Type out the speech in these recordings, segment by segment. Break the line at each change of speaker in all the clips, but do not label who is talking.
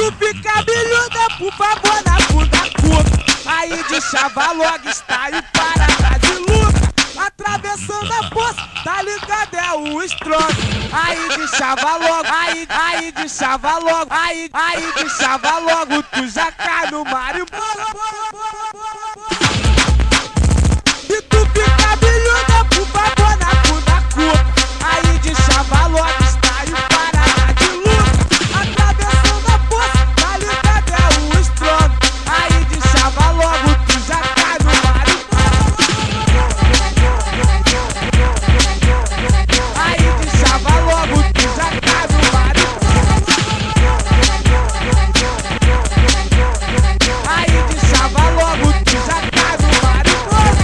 tu fica milhuda, por favor, na bunda curta. Aí de chava logo, style parada de luta. Atravessando a poça, tá ligado, é o strong. Aí de chava logo, aí de chava logo, aí de chava logo, tu já cai no mar e e tu fica milhuda, por favor, na bunda curta. Aí de chava logo, style parada de luta. Atravessando a poça, tá ligado, é o strong. Aí de chava logo, tu já cai no mar e aí de chava logo, tu já cai no mar e aí de chava logo, tu já cai no mar e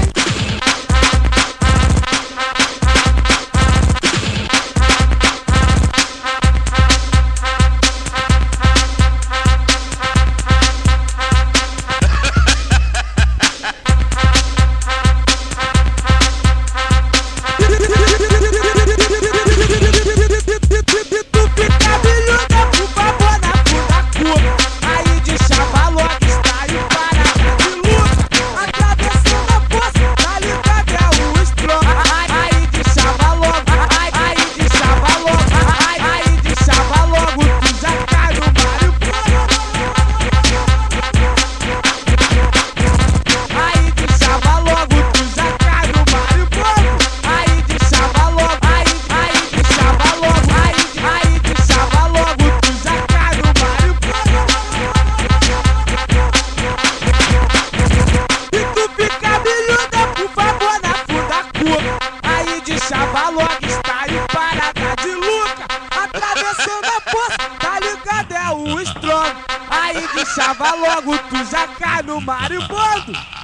chava logo, style parada de luta. Atravessando a poça, tá ligado, é o strong. Aí de chava logo, tu já cai no maribondo.